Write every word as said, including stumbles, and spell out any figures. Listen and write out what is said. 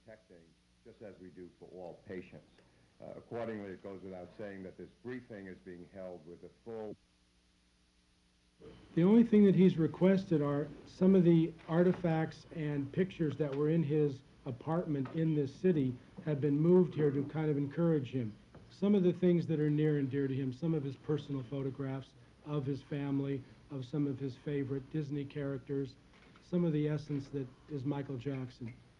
protecting, just as we do for all patients. Uh, accordingly, it goes without saying that this briefing is being held with a full... The only thing that he's requested are some of the artifacts and pictures that were in his apartment in this city have been moved here to kind of encourage him. Some of the things that are near and dear to him, some of his personal photographs of his family, of some of his favorite Disney characters, some of the essence that is Michael Jackson.